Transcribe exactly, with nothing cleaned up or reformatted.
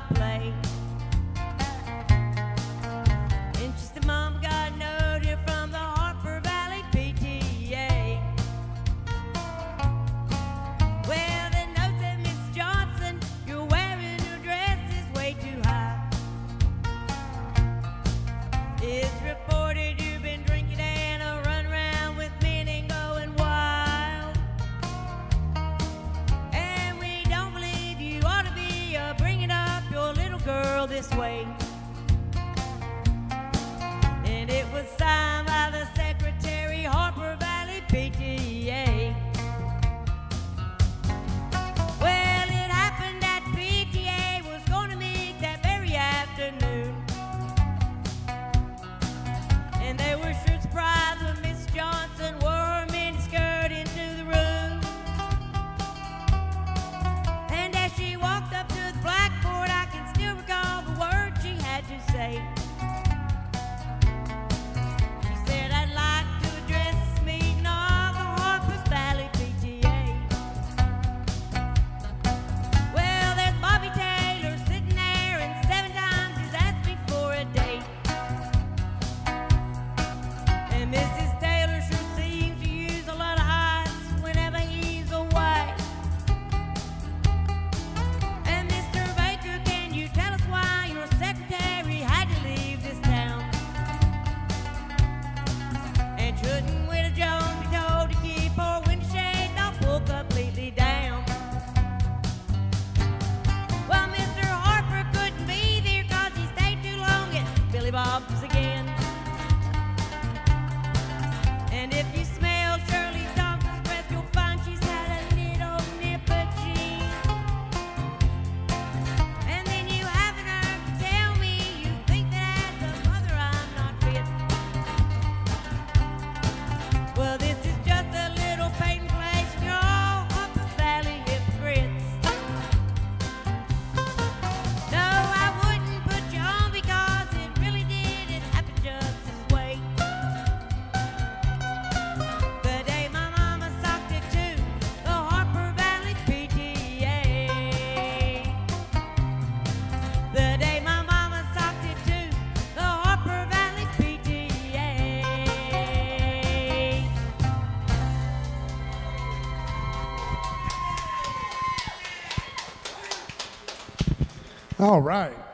to play. And she said, Mom, got a note here from the Harper Valley P T A. Well, the note said, Miss Johnson, you're wearing your dress is way too high. It's reported you've been drinking and a run around with men and going wild. And we don't believe you ought to be uh, bringing up your little girl this way. And it was signed by the Secretary, Harper Valley P T A. Well, it happened that P T A was going to meet that very afternoon. And they were sure surprised when Miss Johnson wore her miniskirt into the room. And as she walked up to the blackboard, I can still recall the words she had to say. She said, I'd like to address this meeting of the Harper Valley P T A. Well, there's Bobby Taylor sitting there, and seven times he's asked me for a date. And Missus Taylor sure seems to use a lot of ice whenever he's away. And Mister Baker, can you tell us why your secretary had to leave this town? And shouldn't Widow Jones be told to keep her window shade not pulled completely down? Well, Mister Harper couldn't be there 'cause he stayed too long at Billy Bob's again. And if you smell Shirley Thompson's breath, you'll find she's had a little nipper jean. And then you haven't heard to tell me you think that as a mother I'm not fit. Well, this is just a little patent place for your Harper Valley hypocrites. No, I wouldn't put you on because it really did, it happened just this way. The day my mama socked it to the Harper Valley P T A. The day my mama socked it to the Harper Valley P T A. All right.